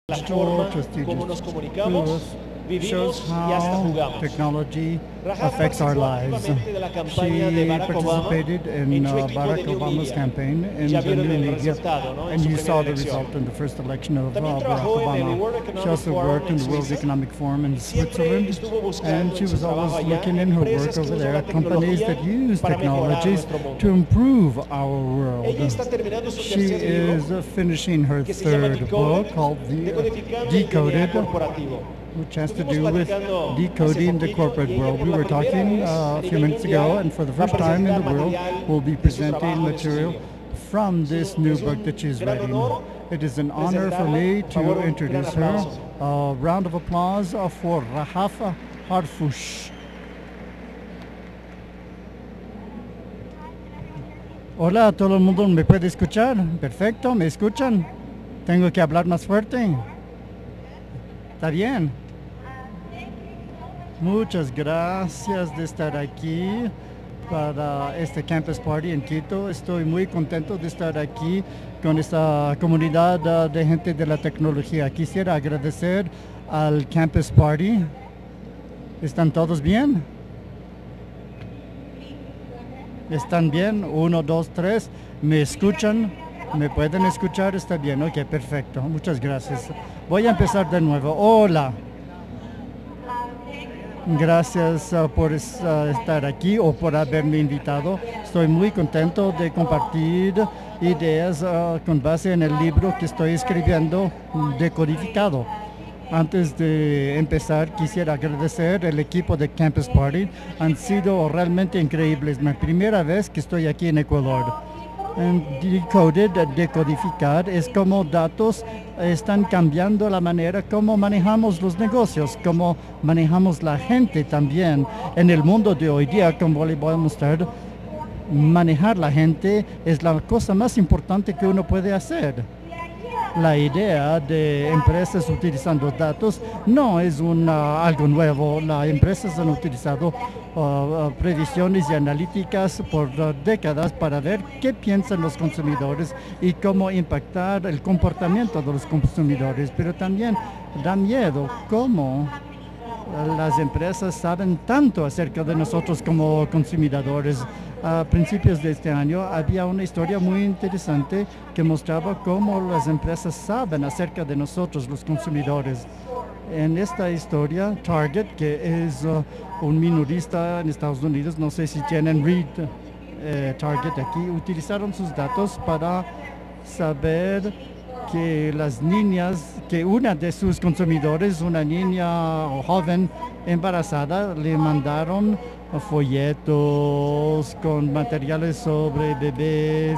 la forma como nos comunicamos, vivimos y hasta jugamos. Technology Rahaf affects our participó lives. activamente de la campaña de She Barack Obama participated in en su equipo Barack de New Obama's Media. campaign in Ya the vieron new el media, resultado, ¿no? En and su you saw primera the elección. result in the first election of También Barack trabajó en el Obama. World She Economic also Forum worked in en the World Suiza. Economic Forum in Siempre Switzerland, estuvo buscando and she en su was always trabajo allá looking in her empresas work que over usan there, la companies tecnología that use para mejorar technologies nuestro mundo. to improve our world. Ella está terminando su She tercer libro, is finishing her que se llama third Decoded, book called Decodificando el DNA Decoded, corporativo. which has to Estuvimos do with platicando decoding hace the poquito, corporate y ella world. por We la were primera talking vez a nivel few minutes ago, mundial and for the va a first time in the presentar world, material we'll be de su presenting trabajo, de su material libro. from this new Es un book that she's gran writing. honor It is an honor for presentarla. me Por favor, to un introduce gran her. aplauso. A round of applause for Rahaf Harfouch. Hola, todo el mundo me puede escuchar. Perfecto, ¿me escuchan? ¿Tengo que hablar más fuerte? ¿Está bien? Muchas gracias de estar aquí para este Campus Party en Quito. Estoy muy contento de estar aquí con esta comunidad de gente de la tecnología. Quisiera agradecer al Campus Party. ¿Están todos bien? ¿Están bien? 1, 2, 3. ¿Me escuchan? ¿Me pueden escuchar? Está bien. Ok, perfecto. Muchas gracias. Voy a empezar de nuevo. Hola. Gracias por estar aquí o por haberme invitado. Estoy muy contento de compartir ideas con base en el libro que estoy escribiendo, Decodificado. Antes de empezar, quisiera agradecer el equipo de Campus Party. Han sido realmente increíbles. Mi primera vez que estoy aquí en Ecuador. Decoded, decodificar, es como datos están cambiando la manera como manejamos los negocios, como manejamos la gente también. En el mundo de hoy día, como les voy a mostrar, manejar la gente es la cosa más importante que uno puede hacer. La idea de empresas utilizando datos no es algo nuevo. Las empresas han utilizado previsiones y analíticas por décadas para ver qué piensan los consumidores y cómo impactar el comportamiento de los consumidores. Pero también da miedo cómo las empresas saben tanto acerca de nosotros como consumidores. A principios de este año había una historia muy interesante que mostraba cómo las empresas saben acerca de nosotros, los consumidores. En esta historia, Target, que es un minorista en Estados Unidos, no sé si tienen Read Target aquí, utilizaron sus datos para saber que las niñas, que una de sus consumidores, una niña joven embarazada, le mandaron folletos con materiales sobre bebés,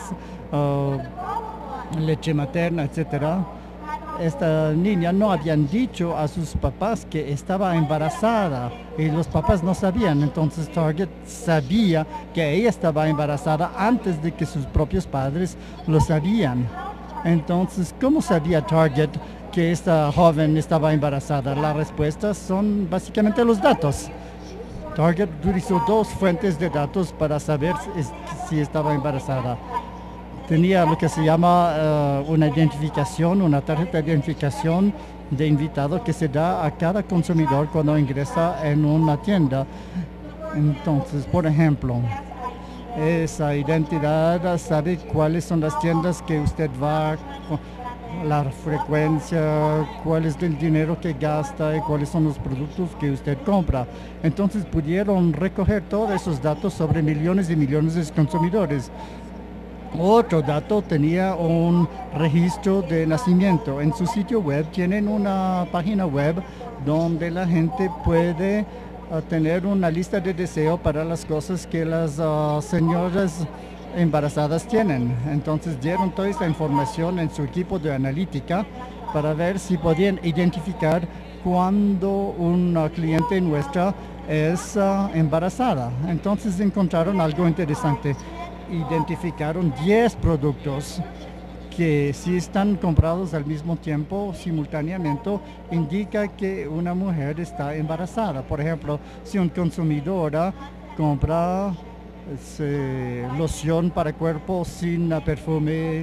leche materna, etcétera. Esta niña no habían dicho a sus papás que estaba embarazada y los papás no sabían. Entonces Target sabía que ella estaba embarazada antes de que sus propios padres lo sabían. Entonces, ¿cómo sabía Target que esta joven estaba embarazada? La respuesta son básicamente los datos. Target utilizó dos fuentes de datos para saber si estaba embarazada. Tenía lo que se llama una identificación, una tarjeta de identificación de invitado que se da a cada consumidor cuando ingresa en una tienda. Entonces, por ejemplo, esa identidad sabe cuáles son las tiendas que usted va, la frecuencia, cuál es el dinero que gasta y cuáles son los productos que usted compra. Entonces pudieron recoger todos esos datos sobre millones y millones de consumidores. Otro dato tenía un registro de nacimiento. En su sitio web tienen una página web donde la gente puede tener una lista de deseo para las cosas que las señoras embarazadas tienen. Entonces dieron toda esta información en su equipo de analítica para ver si podían identificar cuando una cliente nuestra es embarazada. Entonces encontraron algo interesante. Identificaron 10 productos que si están comprados al mismo tiempo, simultáneamente, indica que una mujer está embarazada. Por ejemplo, si un consumidor compra loción para cuerpo sin perfume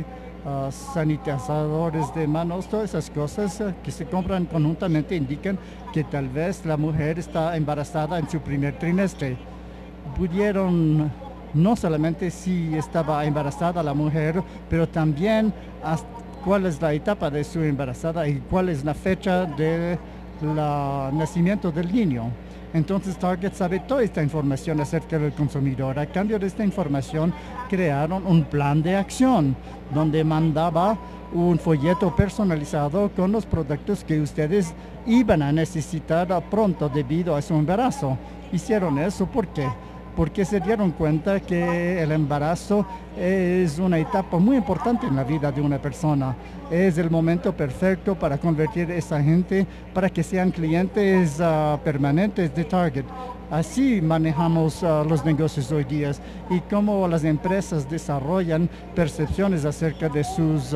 sanitizadores de manos, todas esas cosas que se compran conjuntamente indican que tal vez la mujer está embarazada en su primer trimestre. Pudieron no solamente si estaba embarazada la mujer, pero también cuál es la etapa de su embarazada y cuál es la fecha de nacimiento del niño. Entonces Target sabe toda esta información acerca del consumidor. A cambio de esta información crearon un plan de acción donde mandaba un folleto personalizado con los productos que ustedes iban a necesitar pronto debido a su embarazo. Hicieron eso ¿por qué? Porque se dieron cuenta que el embarazo es una etapa muy importante en la vida de una persona. Es el momento perfecto para convertir a esa gente para que sean clientes permanentes de Target. Así manejamos los negocios hoy día y cómo las empresas desarrollan percepciones acerca de sus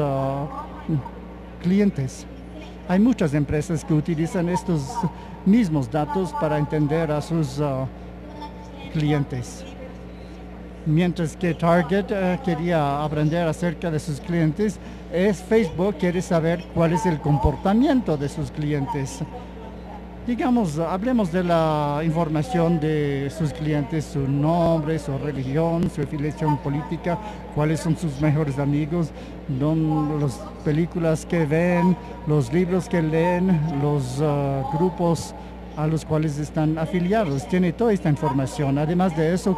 clientes. Hay muchas empresas que utilizan estos mismos datos para entender a sus clientes. Mientras que Target quería aprender acerca de sus clientes, Facebook quiere saber cuál es el comportamiento de sus clientes. Digamos, hablemos de la información de sus clientes, su nombre, su religión, su afiliación política, cuáles son sus mejores amigos, las películas que ven, los libros que leen, los grupos a los cuales están afiliados. Tiene toda esta información. Además de eso,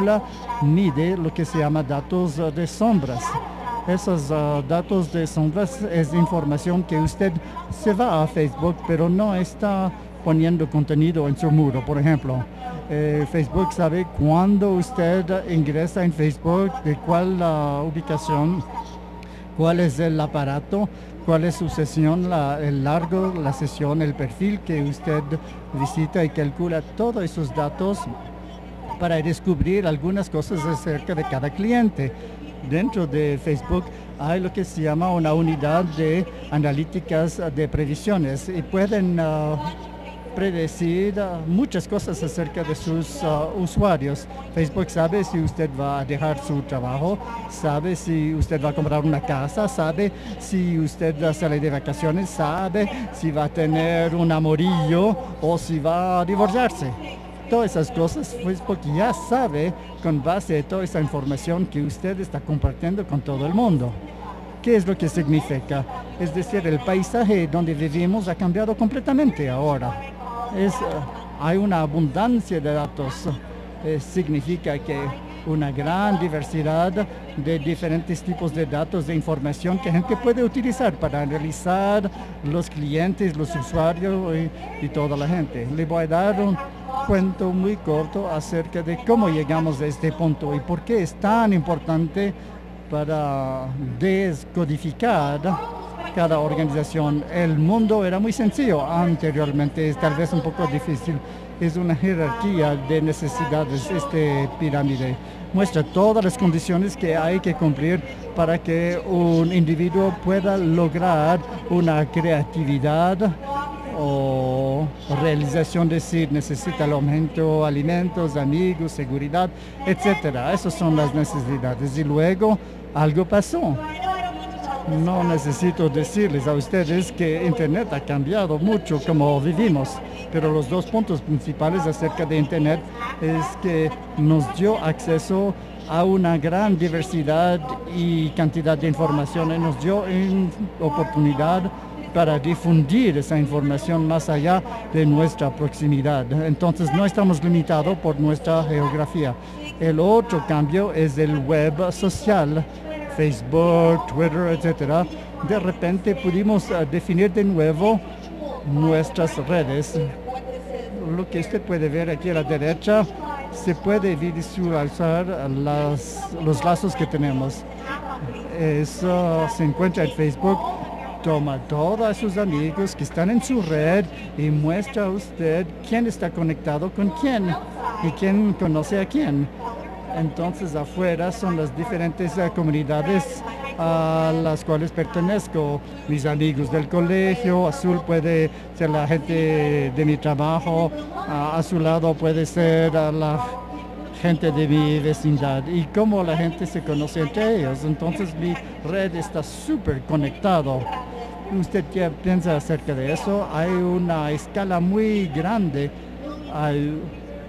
mide lo que se llama datos de sombras. Esos datos de sombras es información que usted se va a Facebook, pero no está poniendo contenido en su muro. Por ejemplo, Facebook sabe cuándo usted ingresa en Facebook, de cuál ubicación, cuál es el aparato, cuál es su sesión, el largo, la sesión, el perfil que usted visita y calcula todos esos datos para descubrir algunas cosas acerca de cada cliente. Dentro de Facebook hay lo que se llama una unidad de analíticas de previsiones y pueden predecir muchas cosas acerca de sus usuarios. Facebook sabe si usted va a dejar su trabajo, sabe si usted va a comprar una casa, sabe si usted sale de vacaciones, sabe si va a tener un amorillo o si va a divorciarse. Todas esas cosas Facebook ya sabe con base a toda esa información que usted está compartiendo con todo el mundo. ¿Qué es lo que significa? Es decir, el paisaje donde vivimos ha cambiado completamente ahora. Hay una abundancia de datos. Significa que una gran diversidad de diferentes tipos de datos de información que gente puede utilizar para analizar los clientes, los usuarios y toda la gente. Le voy a dar un cuento muy corto acerca de cómo llegamos a este punto y por qué es tan importante para descodificar cada organización. El mundo era muy sencillo anteriormente, es tal vez un poco difícil. Es una jerarquía de necesidades, pirámide. Muestra todas las condiciones que hay que cumplir para que un individuo pueda lograr una creatividad o realización de sí. Necesita el aumento, alimentos, amigos, seguridad, etcétera. Esas son las necesidades. Y luego algo pasó. No necesito decirles a ustedes que Internet ha cambiado mucho como vivimos, pero los dos puntos principales acerca de Internet es que nos dio acceso a una gran diversidad y cantidad de información y nos dio oportunidad para difundir esa información más allá de nuestra proximidad. Entonces no estamos limitados por nuestra geografía. El otro cambio es el web social. Facebook, Twitter, etcétera. De repente pudimos definir de nuevo nuestras redes. Lo que usted puede ver aquí a la derecha, se puede visualizar los lazos que tenemos. Eso se encuentra en Facebook. Toma todos sus amigos que están en su red y muestra a usted quién está conectado con quién y quién conoce a quién. Entonces afuera son las diferentes comunidades a las cuales pertenezco. Mis amigos del colegio, azul puede ser la gente de mi trabajo, a su lado puede ser la gente de mi vecindad y cómo la gente se conoce entre ellos. Entonces mi red está súper conectado. ¿Usted qué piensa acerca de eso? Hay una escala muy grande. Hay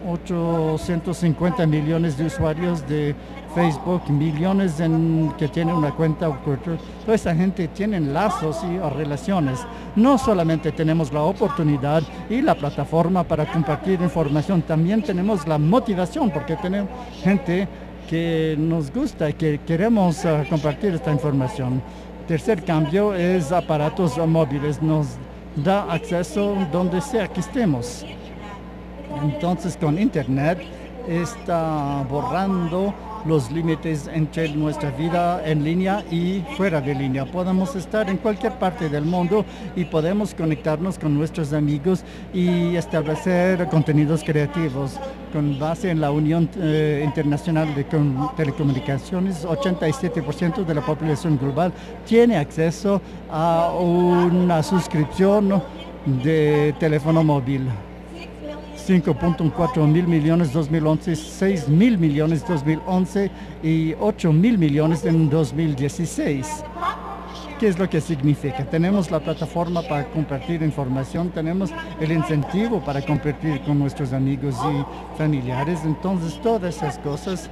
850 millones de usuarios de Facebook, millones que tienen una cuenta oculta. Toda esa gente tiene lazos y relaciones. No solamente tenemos la oportunidad y la plataforma para compartir información, también tenemos la motivación porque tenemos gente que nos gusta y que queremos compartir esta información. Tercer cambio es aparatos móviles. Nos da acceso donde sea que estemos. Entonces con Internet está borrando los límites entre nuestra vida en línea y fuera de línea. Podemos estar en cualquier parte del mundo y podemos conectarnos con nuestros amigos y establecer contenidos creativos. Con base en la Unión Internacional de Telecomunicaciones, 87% de la población global tiene acceso a una suscripción de teléfono móvil. 5.4 mil millones 2011, 6 mil millones 2011 y 8 mil millones en 2016. ¿Qué es lo que significa? Tenemos la plataforma para compartir información, tenemos el incentivo para compartir con nuestros amigos y familiares. Entonces, todas esas cosas,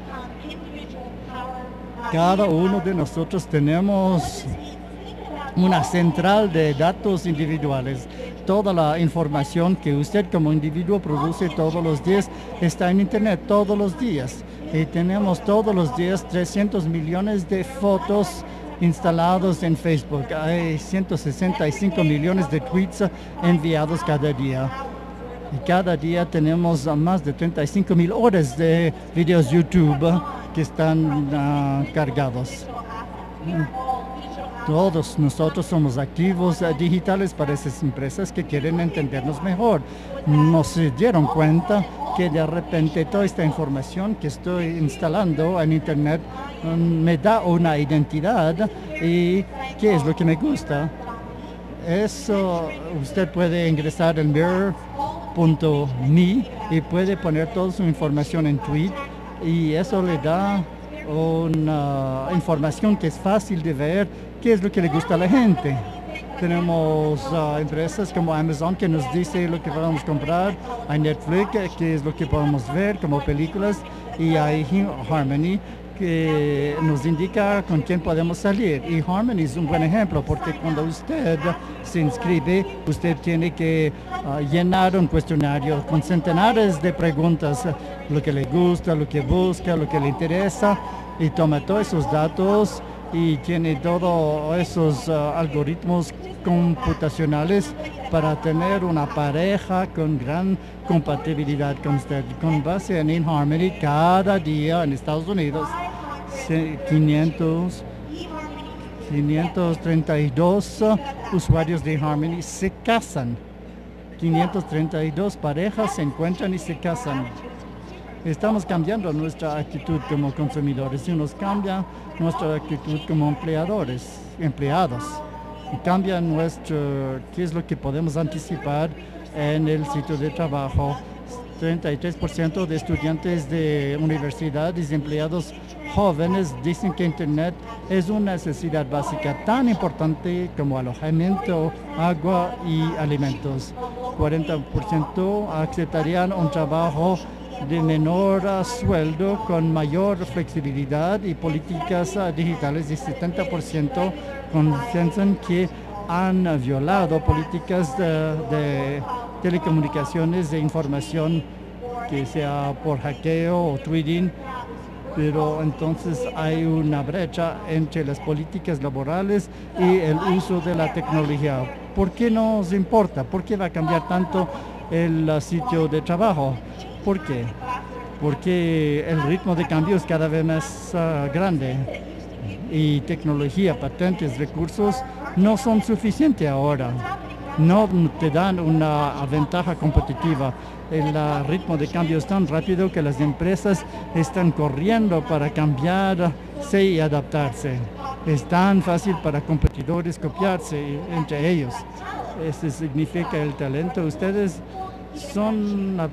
cada uno de nosotros tenemos una central de datos individuales. Toda la información que usted como individuo produce todos los días está en Internet todos los días. Y tenemos todos los días 300 millones de fotos instalados en Facebook. Hay 165 millones de tweets enviados cada día. Y cada día tenemos más de 35.000 horas de videos YouTube que están cargados. Todos nosotros somos activos digitales para esas empresas que quieren entendernos mejor. No se dieron cuenta que de repente toda esta información que estoy instalando en Internet me da una identidad y qué es lo que me gusta. Eso usted puede ingresar en mirror.me y puede poner toda su información en tweet y eso le da una información que es fácil de ver qué es lo que le gusta a la gente. Tenemos empresas como Amazon que nos dice lo que podemos comprar, hay Netflix que es lo que podemos ver como películas y hay Harmony que nos indica con quién podemos salir. Y Harmony es un buen ejemplo porque cuando usted se inscribe, usted tiene que llenar un cuestionario con centenares de preguntas, lo que le gusta, lo que busca, lo que le interesa, y toma todos esos datos y tiene todos esos algoritmos computacionales para tener una pareja con gran compatibilidad con usted. Con base en eHarmony, cada día en Estados Unidos, 532 usuarios de eHarmony se casan. 532 parejas se encuentran y se casan. Estamos cambiando nuestra actitud como consumidores y nos cambia nuestra actitud como empleados. Y cambia qué es lo que podemos anticipar en el sitio de trabajo. 33% de estudiantes de universidades y empleados jóvenes dicen que Internet es una necesidad básica tan importante como alojamiento, agua y alimentos. 40% aceptarían un trabajo de menor sueldo con mayor flexibilidad y políticas digitales, y 70% confiesan que han violado políticas de telecomunicaciones de información, que sea por hackeo o tweeting. Pero entonces hay una brecha entre las políticas laborales y el uso de la tecnología. ¿Por qué nos importa? ¿Por qué va a cambiar tanto el sitio de trabajo? ¿Por qué? Porque el ritmo de cambio es cada vez más grande y tecnología, patentes, recursos no son suficientes ahora. No te dan una ventaja competitiva. El ritmo de cambio es tan rápido que las empresas están corriendo para cambiarse y adaptarse. Es tan fácil para competidores copiarse entre ellos. Eso significa el talento. Ustedes son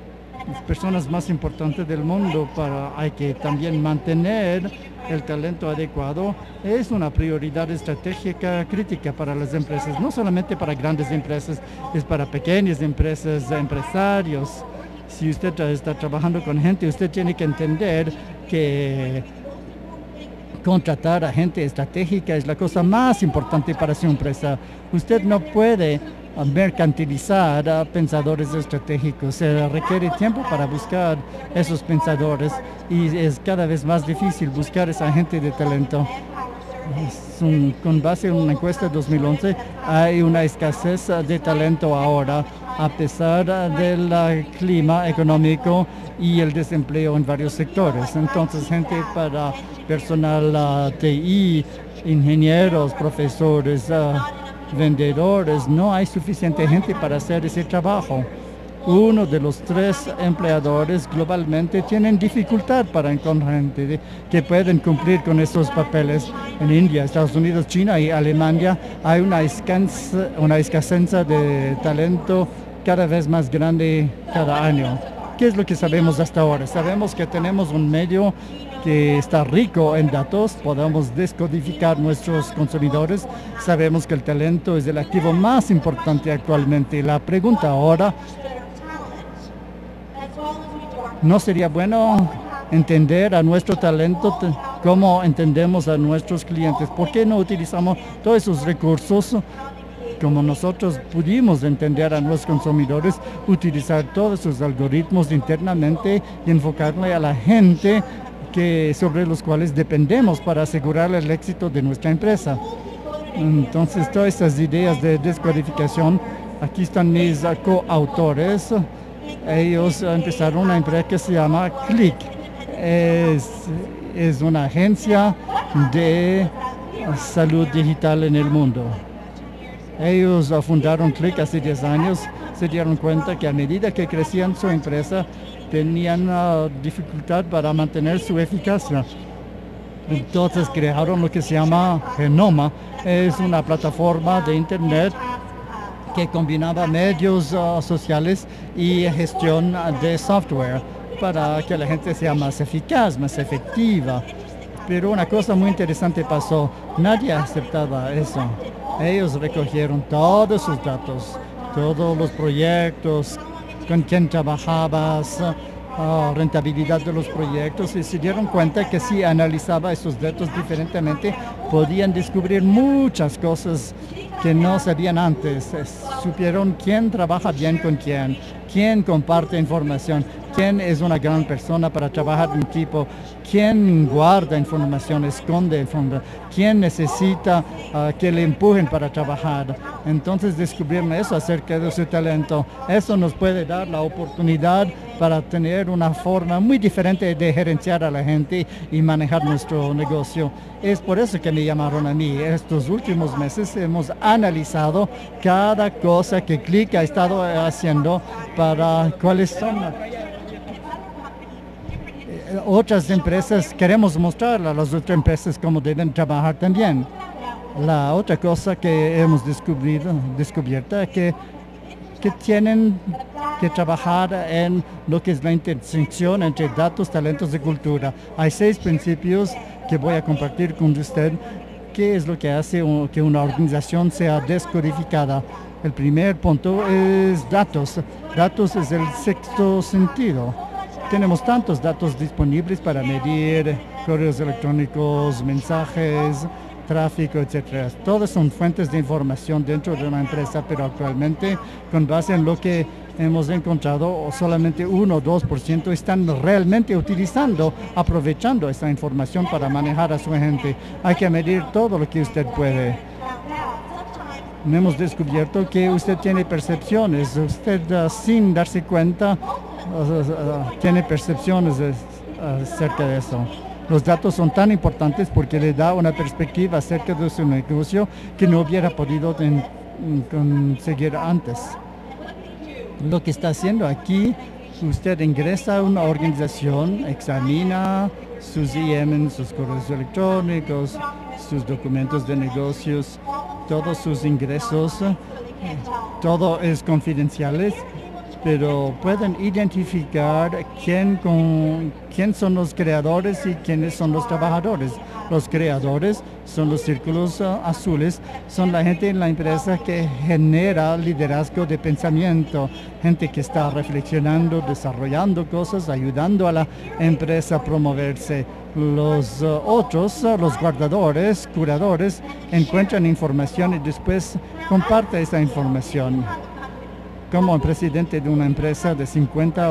las personas más importantes del mundo, hay que también mantener el talento adecuado. Es una prioridad estratégica crítica para las empresas, no solamente para grandes empresas, es para pequeñas empresas, empresarios. Si usted está trabajando con gente, usted tiene que entender que contratar a gente estratégica es la cosa más importante para su empresa. Usted no puede mercantilizar a pensadores estratégicos. Se requiere tiempo para buscar esos pensadores y es cada vez más difícil buscar esa gente de talento. Con base en una encuesta de 2011, hay una escasez de talento ahora, a pesar del clima económico y el desempleo en varios sectores. Entonces, gente para personal TI, ingenieros, profesores, vendedores, no hay suficiente gente para hacer ese trabajo. Uno de los 3 empleadores globalmente tienen dificultad para encontrar gente que pueden cumplir con esos papeles. En India, Estados Unidos, China y Alemania hay una escasez de talento cada vez más grande cada año. ¿Qué es lo que sabemos hasta ahora? Sabemos que tenemos un medio que está rico en datos, podemos descodificar nuestros consumidores, sabemos que el talento es el activo más importante actualmente. La pregunta ahora, ¿no sería bueno entender a nuestro talento como entendemos a nuestros clientes? ¿Por qué no utilizamos todos esos recursos como nosotros pudimos entender a nuestros consumidores, utilizar todos esos algoritmos internamente y enfocarle a la gente sobre los cuales dependemos para asegurar el éxito de nuestra empresa? Entonces, todas estas ideas de descodificación, aquí están mis coautores. Ellos empezaron una empresa que se llama Click. Es una agencia de salud digital en el mundo. Ellos fundaron Click hace 10 años, se dieron cuenta que a medida que crecían su empresa, tenían dificultad para mantener su eficacia. Entonces crearon lo que se llama Genoma. Es una plataforma de internet que combinaba medios sociales y gestión de software para que la gente sea más eficaz, más efectiva. Pero una cosa muy interesante pasó, nadie aceptaba eso. Ellos recogieron todos sus datos, todos los proyectos, con quién trabajabas, rentabilidad de los proyectos, y se dieron cuenta que si analizaba esos datos diferentemente, podían descubrir muchas cosas que no sabían antes. Supieron quién trabaja bien con quién comparte información, quién es una gran persona para trabajar en equipo, quién guarda información, esconde información, quién necesita que le empujen para trabajar. Entonces descubrieron eso acerca de su talento. Eso nos puede dar la oportunidad para tener una forma muy diferente de gerenciar a la gente y manejar nuestro negocio. Es por eso que me llamaron a mí. Estos últimos meses hemos analizado cada cosa que Click ha estado haciendo para cuáles son otras empresas. Queremos mostrarle a las otras empresas cómo deben trabajar también. La otra cosa que hemos descubierto es que tienen que trabajar en lo que es la intersección entre datos, talentos y cultura. Hay 6 principios que voy a compartir con usted. ¿Qué es lo que hace que una organización sea descodificada? El primer punto es datos. Datos es el sexto sentido. Tenemos tantos datos disponibles para medir correos electrónicos, mensajes, tráfico, etcétera. Todas son fuentes de información dentro de una empresa, pero actualmente, con base en lo que hemos encontrado, solamente 1 o 2% están realmente aprovechando esa información para manejar a su gente. Hay que medir todo lo que usted puede. Hemos descubierto que usted tiene percepciones. Usted, sin darse cuenta, tiene percepciones acerca de eso. Los datos son tan importantes porque le da una perspectiva acerca de su negocio que no hubiera podido conseguir antes. Lo que está haciendo aquí, usted ingresa a una organización, examina sus IM, sus correos electrónicos, sus documentos de negocios, todos sus ingresos, todo es confidencial. pero pueden identificar quién son los creadores y quiénes son los trabajadores. Los creadores son los círculos azules, son la gente en la empresa que genera liderazgo de pensamiento, gente que está reflexionando, desarrollando cosas, ayudando a la empresa a promoverse. Los otros, los guardadores, curadores, encuentran información y después comparten esa información. Como presidente de una empresa de 50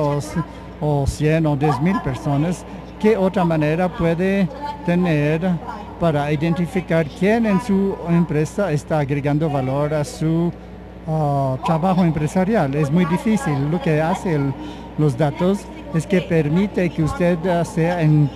o 100 o 10,000 personas, ¿qué otra manera puede tener para identificar quién en su empresa está agregando valor a su trabajo empresarial? Es muy difícil. Lo que hace los datos es que permite que usted sea en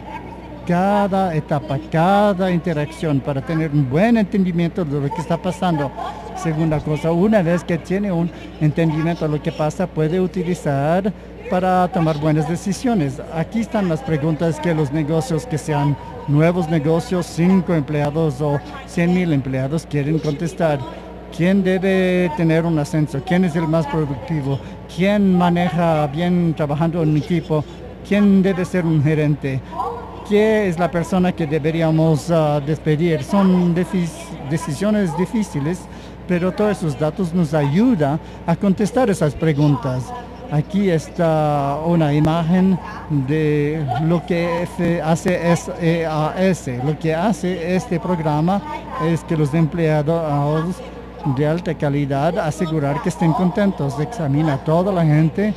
cada etapa, cada interacción, para tener un buen entendimiento de lo que está pasando. Segunda cosa, una vez que tiene un entendimiento de lo que pasa, puede utilizar para tomar buenas decisiones. Aquí están las preguntas que los negocios, que sean nuevos negocios, 5 empleados o 100,000 empleados, quieren contestar. ¿Quién debe tener un ascenso? ¿Quién es el más productivo? ¿Quién maneja bien trabajando en equipo? ¿Quién debe ser un gerente? ¿Quién es la persona que deberíamos despedir? Son decisiones difíciles, pero todos esos datos nos ayudan a contestar esas preguntas. Aquí está una imagen de lo que hace SEAS. Lo que hace este programa es que los empleados de alta calidad asegurar que estén contentos. Examina a toda la gente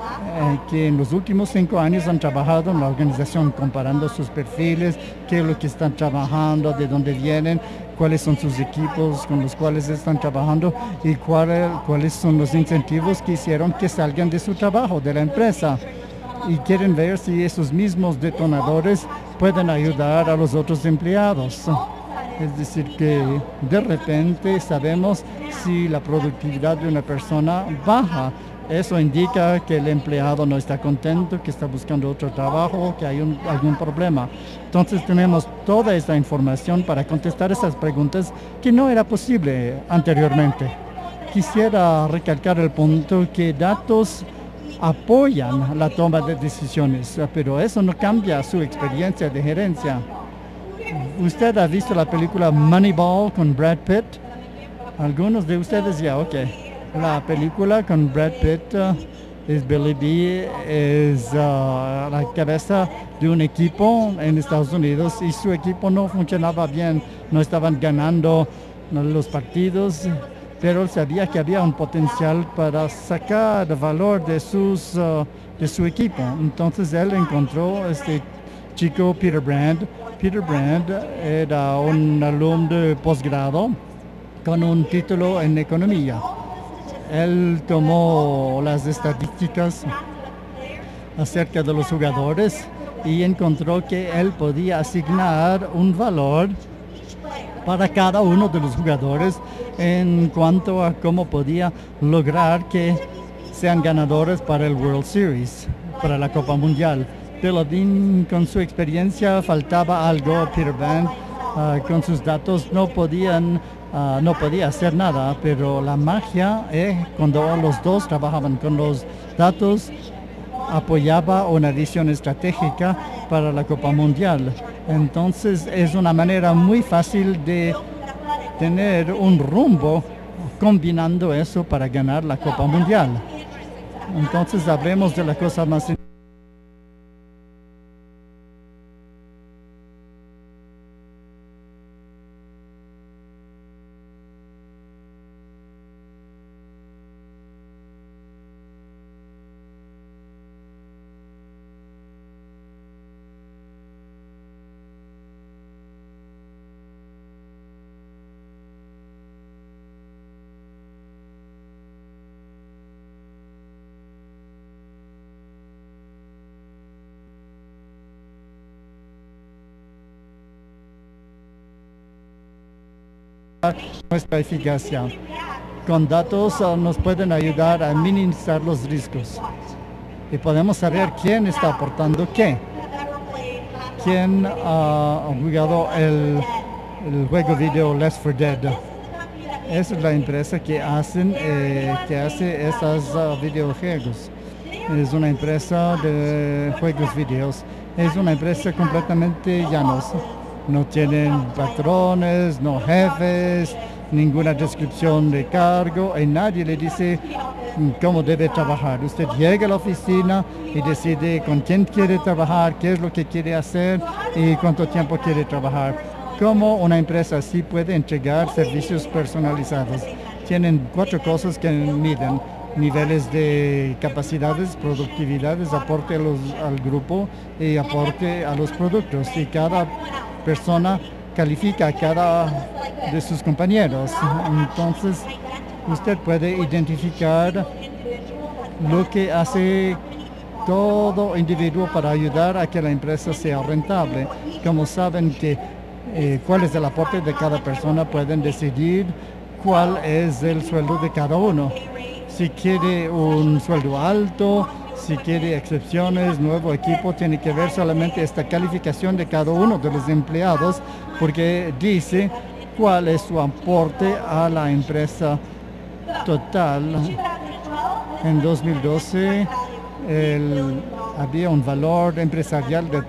que en los últimos 5 años han trabajado en la organización, comparando sus perfiles, qué es lo que están trabajando, de dónde vienen, cuáles son sus equipos con los cuales están trabajando y cuáles son los incentivos que hicieron que salgan de su trabajo, de la empresa. Y quieren ver si esos mismos detonadores pueden ayudar a los otros empleados. Es decir, que de repente sabemos si la productividad de una persona baja. Eso indica que el empleado no está contento, que está buscando otro trabajo, que hay algún problema. Entonces tenemos toda esta información para contestar esas preguntas que no era posible anteriormente. Quisiera recalcar el punto que datos apoyan la toma de decisiones, pero eso no cambia su experiencia de gerencia. ¿Usted ha visto la película Moneyball con Brad Pitt? Algunos de ustedes ya, ok. La película con Brad Pitt es Billy B, es la cabeza de un equipo en Estados Unidos y su equipo no funcionaba bien, no estaban ganando los partidos, pero él sabía que había un potencial para sacar valor de su equipo. Entonces él encontró este chico Peter Brand. Peter Brand era un alumno de posgrado con un título en economía. Él tomó las estadísticas acerca de los jugadores y encontró que él podía asignar un valor para cada uno de los jugadores en cuanto a cómo podía lograr que sean ganadores para el World Series, para la Copa Mundial. Delavine, con su experiencia, faltaba algo. Peter Brand, con sus datos, no podía hacer nada, pero la magia cuando los dos trabajaban con los datos, apoyaba una visión estratégica para la Copa Mundial. Entonces es una manera muy fácil de tener un rumbo combinando eso para ganar la Copa Mundial. Entonces hablemos de la cosa más importante. Nuestra eficacia. Con datos nos pueden ayudar a minimizar los riesgos y podemos saber quién está aportando qué. Quién ha jugado el juego video Left 4 Dead. Esa es la empresa que hace esos videojuegos. Es una empresa de juegos videos. Es una empresa completamente llanos. No tienen patrones, no jefes, ninguna descripción de cargo y nadie le dice cómo debe trabajar. Usted llega a la oficina y decide con quién quiere trabajar, qué es lo que quiere hacer y cuánto tiempo quiere trabajar. ¿Cómo una empresa así puede entregar servicios personalizados? Tienen 4 cosas que miden: niveles de capacidades, productividades, aporte al grupo y aporte a los productos. Y cada persona califica a cada de sus compañeros. Entonces, usted puede identificar lo que hace todo individuo para ayudar a que la empresa sea rentable. Como saben que cuál es el aporte de cada persona, pueden decidir cuál es el sueldo de cada uno. Si quiere un sueldo alto, si quiere excepciones, nuevo equipo, tiene que ver solamente esta calificación de cada uno de los empleados, porque dice cuál es su aporte a la empresa total. En 2012 había un valor empresarial de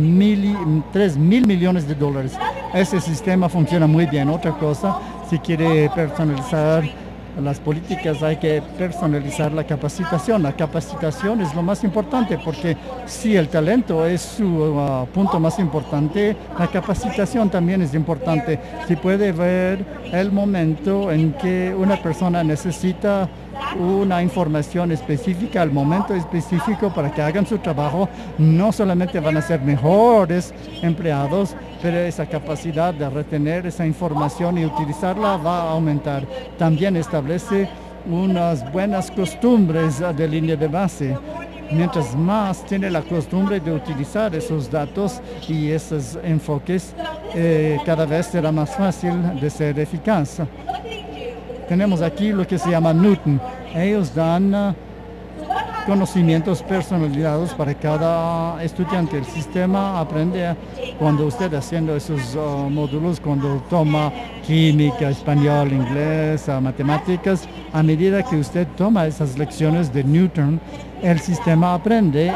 3.000 millones de dólares. Ese sistema funciona muy bien. Otra cosa, si quiere personalizar las políticas, hay que personalizar la capacitación. La capacitación es lo más importante, porque si el talento es su punto más importante, la capacitación también es importante. Si puede ver el momento en que una persona necesita una información específica al momento específico para que hagan su trabajo, no solamente van a ser mejores empleados, pero esa capacidad de retener esa información y utilizarla va a aumentar. También establece unas buenas costumbres de línea de base. Mientras más tiene la costumbre de utilizar esos datos y esos enfoques, cada vez será más fácil de ser eficaz. Tenemos aquí lo que se llama Newton. Ellos dan conocimientos personalizados para cada estudiante. El sistema aprende cuando usted haciendo esos módulos, cuando toma química, español, inglés, matemáticas, a medida que usted toma esas lecciones de Newton, el sistema aprende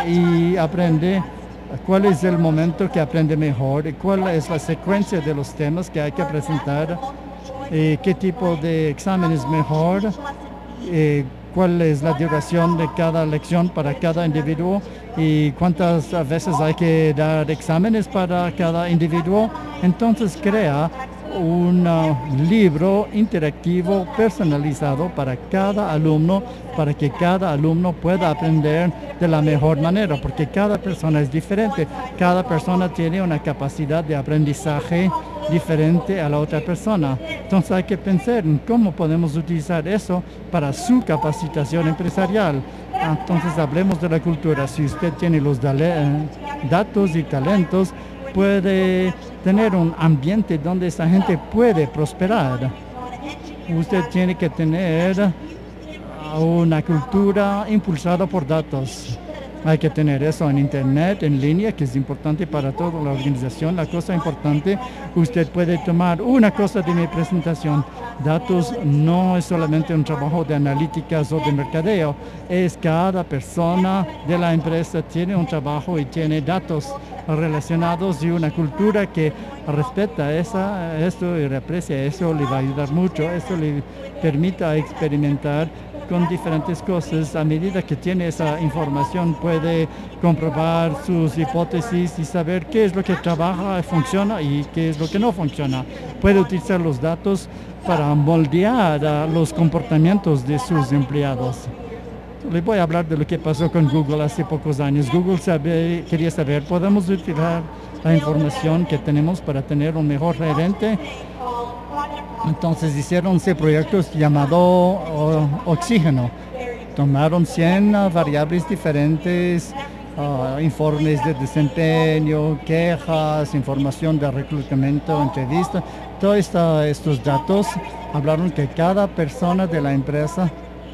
cuál es el momento que aprende mejor y cuál es la secuencia de los temas que hay que presentar. Qué tipo de examen es mejor, cuál es la duración de cada lección para cada individuo y cuántas veces hay que dar exámenes para cada individuo. Entonces crea un libro interactivo personalizado para cada alumno, para que cada alumno pueda aprender de la mejor manera, porque cada persona es diferente, cada persona tiene una capacidad de aprendizaje diferente a la otra persona. Entonces hay que pensar en cómo podemos utilizar eso para su capacitación empresarial. Entonces hablemos de la cultura. Si usted tiene los datos y talentos, puede tener un ambiente donde esa gente puede prosperar. Usted tiene que tener una cultura impulsada por datos. Hay que tener eso en internet, en línea, que es importante para toda la organización. La cosa importante, usted puede tomar una cosa de mi presentación. Datos no es solamente un trabajo de analíticas o de mercadeo, es cada persona de la empresa tiene un trabajo y tiene datos relacionados y una cultura que respeta esto y aprecia eso, le va a ayudar mucho. Eso le permite experimentar con diferentes cosas. A medida que tiene esa información, puede comprobar sus hipótesis y saber qué es lo que trabaja, funciona y qué es lo que no funciona. Puede utilizar los datos para moldear los comportamientos de sus empleados. Le voy a hablar de lo que pasó con Google hace pocos años. Google quería saber, ¿podemos utilizar la información que tenemos para tener un mejor gerente? Entonces hicieron ese proyecto llamado Oxígeno. Tomaron 100 variables diferentes, informes de desempeño, quejas, información de reclutamiento, entrevista. Todos estos datos hablaron que cada persona de la empresa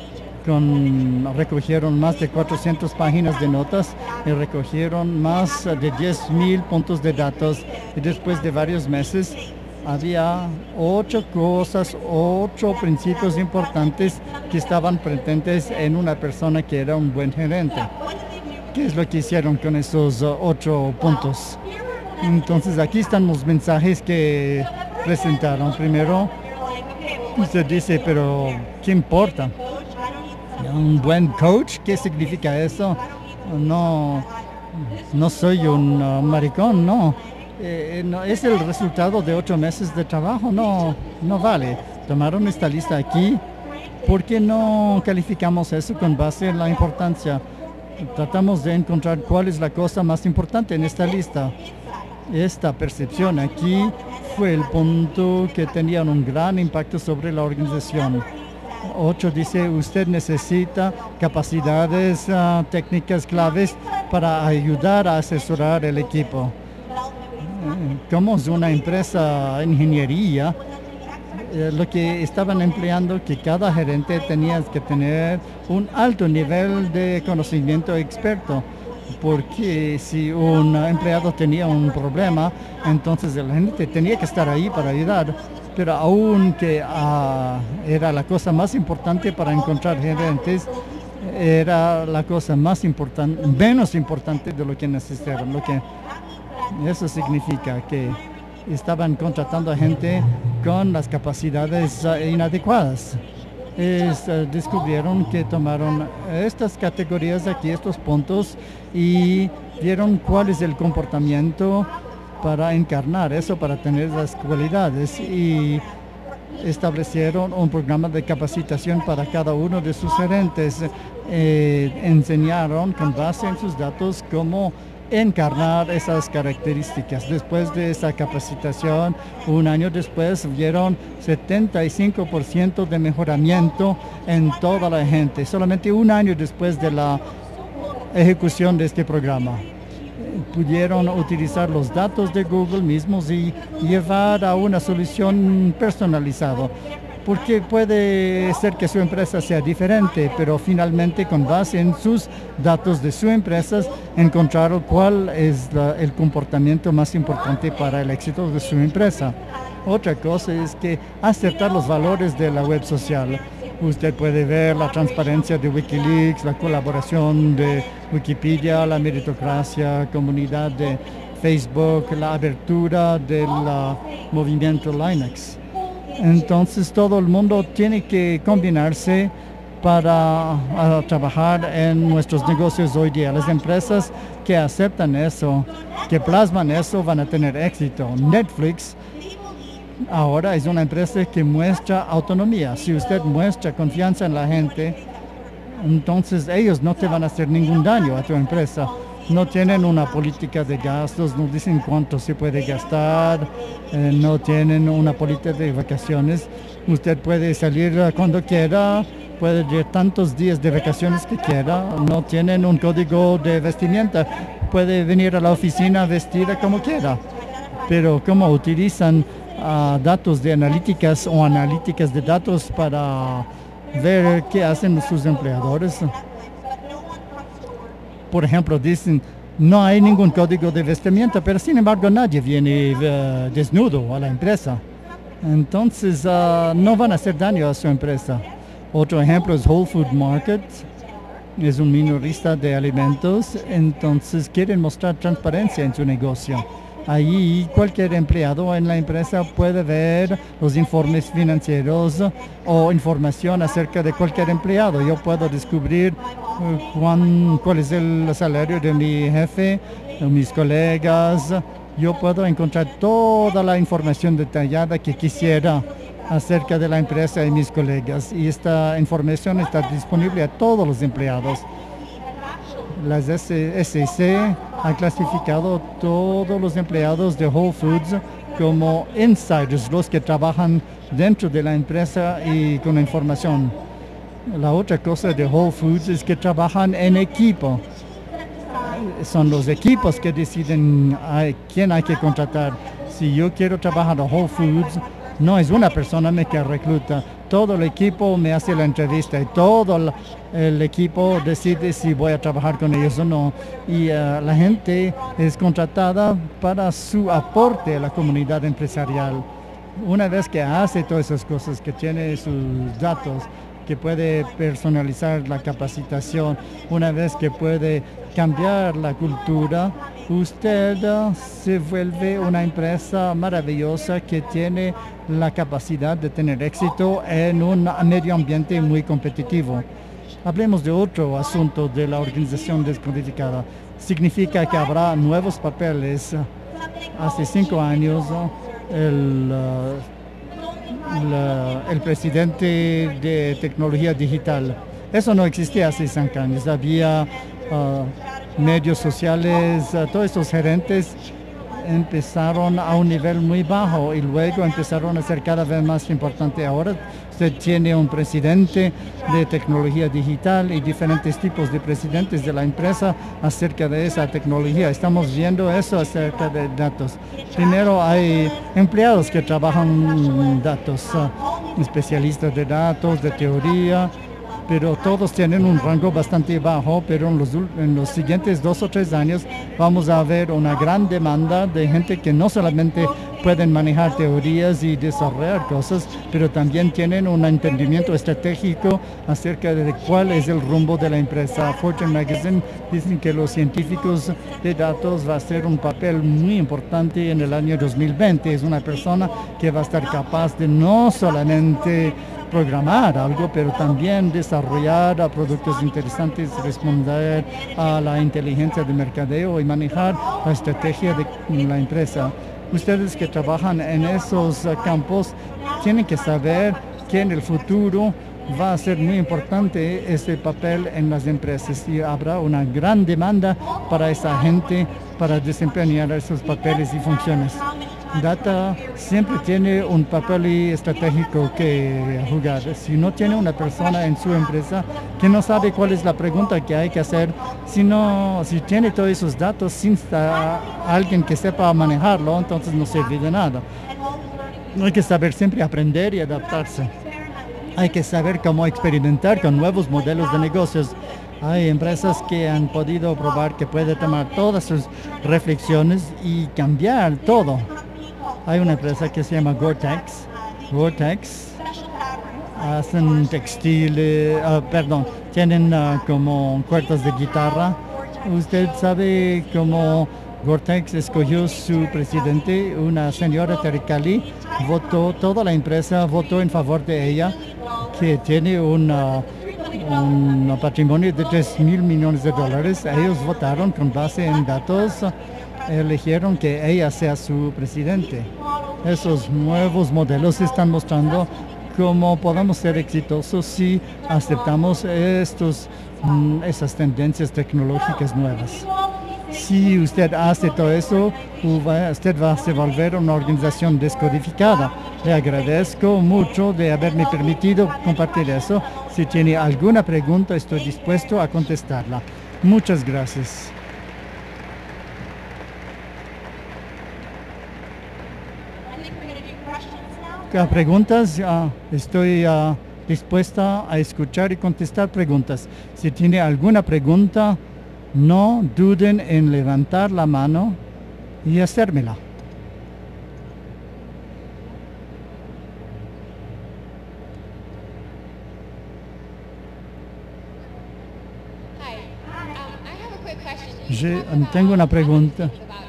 recogieron más de 400 páginas de notas y recogieron más de 10.000 puntos de datos. Y después de varios meses, Había 8 cosas, 8 principios importantes que estaban presentes en una persona que era un buen gerente. ¿Qué es lo que hicieron con esos 8 puntos? Entonces aquí están los mensajes que presentaron. Primero, usted dice, pero ¿qué importa? ¿Un buen coach? ¿Qué significa eso? No soy un maricón, no. No. Es el resultado de 8 meses de trabajo, no vale. Tomaron esta lista aquí. ¿Por qué no calificamos eso con base en la importancia? Tratamos de encontrar cuál es la cosa más importante en esta lista. Esta percepción aquí fue el punto que tenía un gran impacto sobre la organización. 8 dice, usted necesita capacidades técnicas claves para ayudar a asesorar el equipo. Como es una empresa de ingeniería, lo que estaban empleando que cada gerente tenía que tener un alto nivel de conocimiento experto, porque si un empleado tenía un problema, entonces el gerente tenía que estar ahí para ayudar. Pero aunque era la cosa más importante para encontrar gerentes, era la cosa menos importante de lo que necesitaban. Eso significa que estaban contratando a gente con las capacidades inadecuadas. Descubrieron que tomaron estas categorías aquí, estos puntos, y vieron cuál es el comportamiento para encarnar eso, para tener las cualidades, y establecieron un programa de capacitación para cada uno de sus gerentes. Enseñaron con base en sus datos cómo encarnar esas características. Después de esa capacitación, un año después, vieron 75% de mejoramiento en toda la gente, solamente un año después de la ejecución de este programa. Pudieron utilizar los datos de Google mismos y llevar a una solución personalizada, porque puede ser que su empresa sea diferente, pero finalmente con base en sus datos de su empresa encontraron cuál es el comportamiento más importante para el éxito de su empresa. Otra cosa es que aceptar los valores de la web social. Usted puede ver la transparencia de Wikileaks, la colaboración de Wikipedia, la meritocracia, comunidad de Facebook, la abertura del movimiento Linux. Entonces todo el mundo tiene que combinarse para trabajar en nuestros negocios hoy día. Las empresas que aceptan eso, que plasman eso, van a tener éxito. Netflix ahora es una empresa que muestra autonomía. Si usted muestra confianza en la gente, entonces ellos no te van a hacer ningún daño a tu empresa. No tienen una política de gastos, no dicen cuánto se puede gastar, no tienen una política de vacaciones. Usted puede salir cuando quiera, puede ir tantos días de vacaciones que quiera, no tienen un código de vestimenta, puede venir a la oficina vestida como quiera. Pero cómo utilizan datos de analíticas o analíticas de datos para ver qué hacen sus empleadores. Por ejemplo, dicen, no hay ningún código de vestimenta, pero sin embargo nadie viene desnudo a la empresa. Entonces no van a hacer daño a su empresa. Otro ejemplo es Whole Food Market. Es un minorista de alimentos, entonces quieren mostrar transparencia en su negocio. Ahí cualquier empleado en la empresa puede ver los informes financieros o información acerca de cualquier empleado. Yo puedo descubrir cuál es el salario de mi jefe, de mis colegas. Yo puedo encontrar toda la información detallada que quisiera acerca de la empresa y mis colegas. Y esta información está disponible a todos los empleados. Las SEC ha clasificado todos los empleados de Whole Foods como insiders, los que trabajan dentro de la empresa y con información. La otra cosa de Whole Foods es que trabajan en equipo. Son los equipos que deciden quién hay que contratar. Si yo quiero trabajar a Whole Foods, no es una persona que recluta. Todo el equipo me hace la entrevista y todo el equipo decide si voy a trabajar con ellos o no. Y la gente es contratada para su aporte a la comunidad empresarial. Una vez que hace todas esas cosas, que tiene sus datos, que puede personalizar la capacitación, una vez que puede cambiar la cultura, usted se vuelve una empresa maravillosa que tiene la capacidad de tener éxito en un medio ambiente muy competitivo. Hablemos de otro asunto de la organización descodificada. Significa que habrá nuevos papeles. Hace 5 años, el presidente de tecnología digital, eso no existía hace 5 años. Había medios sociales, todos estos gerentes empezaron a un nivel muy bajo y luego empezaron a ser cada vez más importante. Ahora usted tiene un presidente de tecnología digital y diferentes tipos de presidentes de la empresa acerca de esa tecnología. Estamos viendo eso acerca de datos. Primero hay empleados que trabajan datos, especialistas de datos, de teoría, pero todos tienen un rango bastante bajo, pero en los siguientes 2 o 3 años vamos a ver una gran demanda de gente que no solamente pueden manejar teorías y desarrollar cosas, pero también tienen un entendimiento estratégico acerca de cuál es el rumbo de la empresa. Fortune Magazine dicen que los científicos de datos va a ser un papel muy importante en el año 2020. Es una persona que va a estar capaz de no solamente programar algo, pero también desarrollar productos interesantes, responder a la inteligencia de mercadeo y manejar la estrategia de la empresa. Ustedes que trabajan en esos campos tienen que saber que en el futuro va a ser muy importante ese papel en las empresas y habrá una gran demanda para esa gente para desempeñar esos papeles y funciones. Data siempre tiene un papel estratégico que jugar. Si no tiene una persona en su empresa que no sabe cuál es la pregunta que hay que hacer, si tiene todos esos datos sin alguien que sepa manejarlo, entonces no sirve de nada. Hay que saber siempre aprender y adaptarse. Hay que saber cómo experimentar con nuevos modelos de negocios. Hay empresas que han podido probar que puede tomar todas sus reflexiones y cambiar todo. Hay una empresa que se llama Gore-Tex. Gore-Tex hacen textiles, tienen como cuerdas de guitarra. Usted sabe cómo Gore-Tex escogió su presidente, una señora Terikali, toda la empresa votó en favor de ella, que tiene un patrimonio de $3,000 millones. Ellos votaron con base en datos, eligieron que ella sea su presidente. Esos nuevos modelos están mostrando cómo podemos ser exitosos si aceptamos esas tendencias tecnológicas nuevas. Si usted hace todo eso, usted va a volver una organización descodificada. Le agradezco mucho de haberme permitido compartir eso. Si tiene alguna pregunta, estoy dispuesto a contestarla. Muchas gracias. Preguntas, estoy dispuesta a escuchar y contestar preguntas. Si tiene alguna pregunta, no duden en levantar la mano y hacérmela. Tengo una pregunta.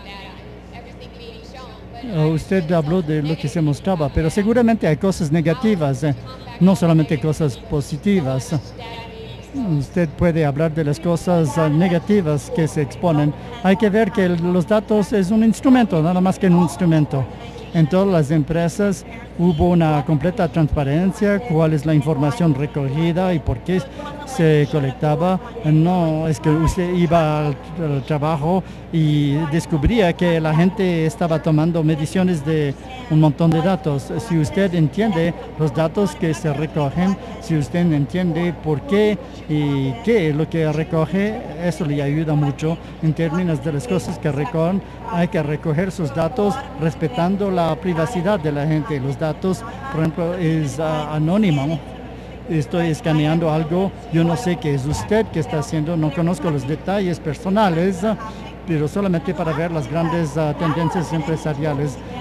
Usted habló de lo que se mostraba, pero seguramente hay cosas negativas, no solamente cosas positivas. Usted puede hablar de las cosas negativas que se exponen. Hay que ver que los datos es un instrumento, nada más que un instrumento. En todas las empresas hubo una completa transparencia, cuál es la información recogida y por qué se colectaba. No es que usted iba al trabajo y descubría que la gente estaba tomando mediciones de un montón de datos. Si usted entiende los datos que se recogen, si usted entiende por qué y qué es lo que recoge, eso le ayuda mucho en términos de las cosas que recogen. Hay que recoger sus datos respetando la privacidad de la gente. Los datos, por ejemplo, es anónimo. Estoy escaneando algo, yo no sé qué es usted que está haciendo, no conozco los detalles personales, pero solamente para ver las grandes tendencias empresariales.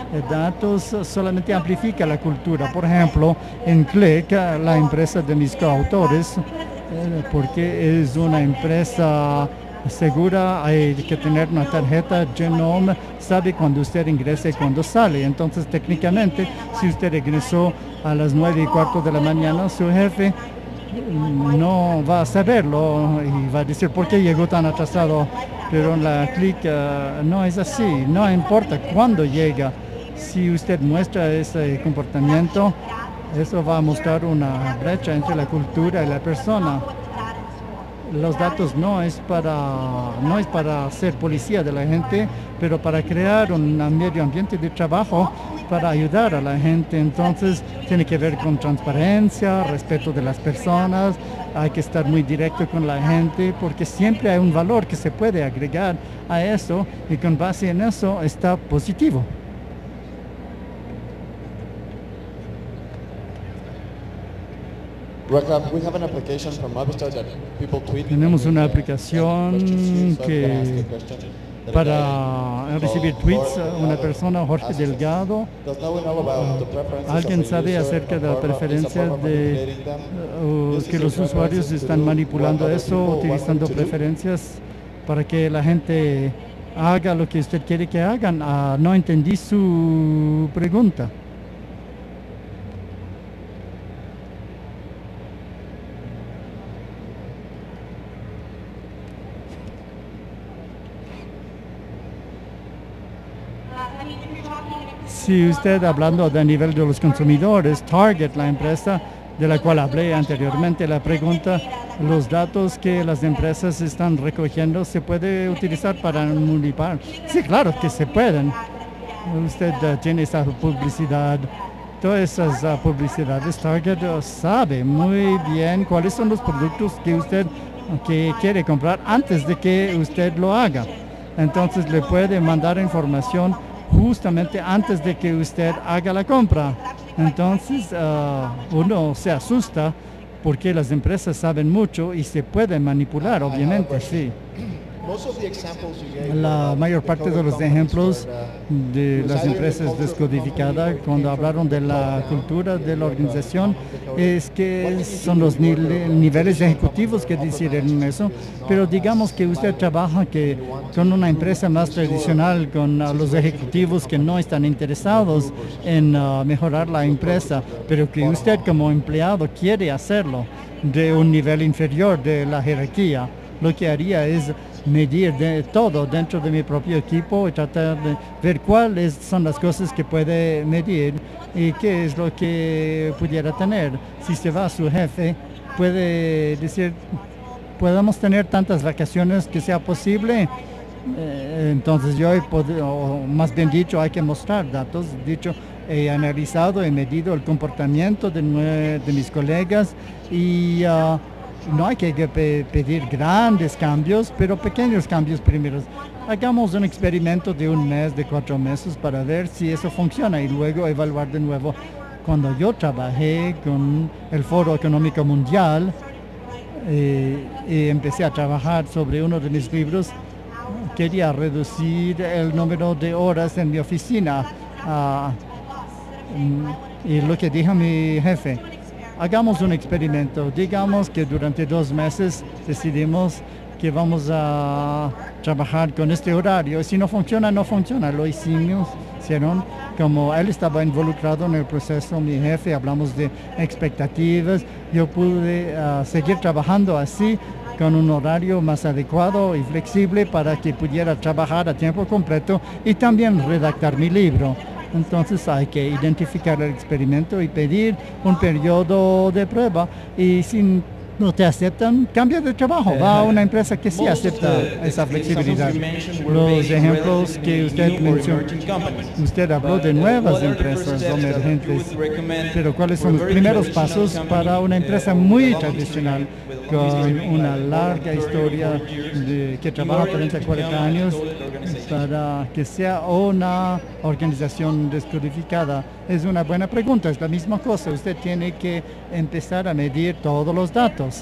datos solamente amplifica la cultura. Por ejemplo, en Click, la empresa de mis coautores, porque es una empresa segura, hay que tener una tarjeta Genome, sabe cuando usted ingresa y cuando sale. Entonces, técnicamente, si usted regresó a las 9:15 de la mañana, su jefe no va a saberlo y va a decir por qué llegó tan atrasado. Pero en la Click no es así, no importa cuándo llega. Si usted muestra ese comportamiento, eso va a mostrar una brecha entre la cultura y la persona. Los datos no es para ser policía de la gente, pero para crear un medio ambiente de trabajo para ayudar a la gente. Entonces tiene que ver con transparencia, respeto de las personas, hay que estar muy directo con la gente porque siempre hay un valor que se puede agregar a eso y con base en eso está positivo. Tenemos una aplicación que para recibir tweets, una persona, Jorge Delgado. ¿Alguien sabe acerca de la preferencia de que los usuarios están manipulando eso, utilizando preferencias para que la gente haga lo que usted quiere que hagan? No entendí su pregunta. Si usted hablando de nivel de los consumidores, Target, la empresa de la cual hablé anteriormente, la pregunta, los datos que las empresas están recogiendo, ¿se puede utilizar para manipular? Sí, claro que se pueden. Usted tiene esa publicidad, todas esas publicidades, Target sabe muy bien cuáles son los productos que usted quiere comprar antes de que usted lo haga. Entonces le puede mandar información justamente antes de que usted haga la compra. Entonces uno se asusta porque las empresas saben mucho y se pueden manipular, obviamente, sí. La mayor parte de los ejemplos de las empresas descodificadas, cuando hablaron de la cultura de la organización, es que son los niveles ejecutivos que deciden eso, pero digamos que usted trabaja con una empresa más tradicional, con los ejecutivos que no están interesados en mejorar la empresa, pero que usted como empleado quiere hacerlo de un nivel inferior de la jerarquía. Lo que haría es medir de todo dentro de mi propio equipo y tratar de ver cuáles son las cosas que puede medir y qué es lo que pudiera tener. Si se va a su jefe, puede decir, podemos tener tantas vacaciones que sea posible. Entonces yo o más bien dicho, hay que mostrar datos. He analizado y medido el comportamiento de mis colegas y no hay que pedir grandes cambios, pero pequeños cambios primero. Hagamos un experimento de un mes, de 4 meses para ver si eso funciona y luego evaluar de nuevo. Cuando yo trabajé con el Foro Económico Mundial y empecé a trabajar sobre uno de mis libros, quería reducir el número de horas en mi oficina. Y lo que dijo mi jefe, hagamos un experimento. Digamos que durante 2 meses decidimos que vamos a trabajar con este horario. Si no funciona, no funciona. Lo hicieron. Como él estaba involucrado en el proceso, mi jefe, hablamos de expectativas. Yo pude seguir trabajando así, con un horario más adecuado y flexible para que pudiera trabajar a tiempo completo y también redactar mi libro. Entonces hay que identificar el experimento y pedir un periodo de prueba y si no te aceptan, cambia de trabajo, va a una empresa que sí acepta esa flexibilidad. Los ejemplos que usted mencionó, usted habló de nuevas empresas emergentes, pero ¿cuáles son los primeros pasos para una empresa muy tradicional con una larga historia que trabaja 30, 40 años para que sea una organización descodificada? Es una buena pregunta, es la misma cosa. Usted tiene que empezar a medir todos los datos.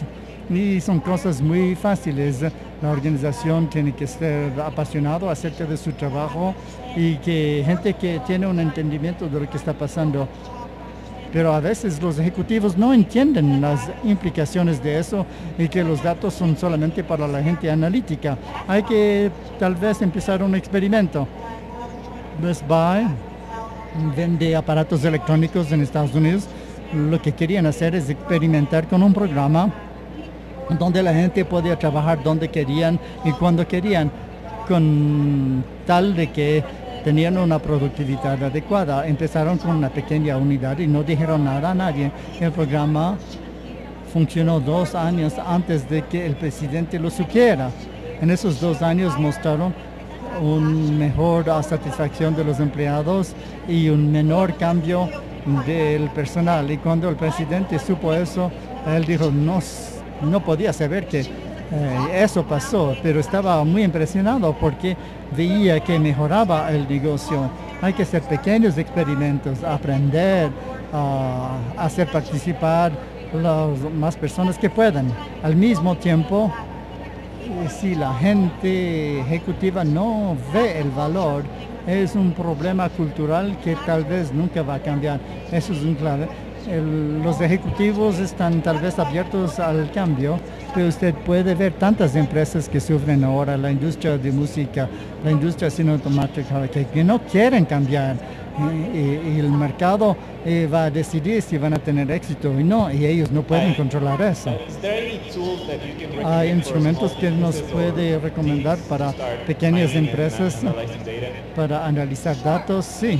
Y son cosas muy fáciles. La organización tiene que ser apasionado acerca de su trabajo y que gente que tiene un entendimiento de lo que está pasando. Pero a veces los ejecutivos no entienden las implicaciones de eso y que los datos son solamente para la gente analítica. Hay que tal vez empezar un experimento. Best Buy vende aparatos electrónicos en Estados Unidos. Lo que querían hacer es experimentar con un programa donde la gente podía trabajar donde querían y cuando querían, con tal de que tenían una productividad adecuada. Empezaron con una pequeña unidad y no dijeron nada a nadie. El programa funcionó 2 años antes de que el presidente lo supiera. En esos 2 años mostraron una mejor satisfacción de los empleados y un menor cambio del personal. Y cuando el presidente supo eso, él dijo, no podía saber que eso pasó, pero estaba muy impresionado porque veía que mejoraba el negocio. Hay que hacer pequeños experimentos, aprender a hacer participar las más personas que puedan. Al mismo tiempo, si la gente ejecutiva no ve el valor, es un problema cultural que tal vez nunca va a cambiar. Eso es un clave. Los ejecutivos están tal vez abiertos al cambio, pero usted puede ver tantas empresas que sufren ahora, la industria de música, la industria cinematográfica, que no quieren cambiar. Y el mercado va a decidir si van a tener éxito o no, y ellos no pueden controlar eso. Hay instrumentos que nos puede recomendar para pequeñas empresas para analizar datos, sí.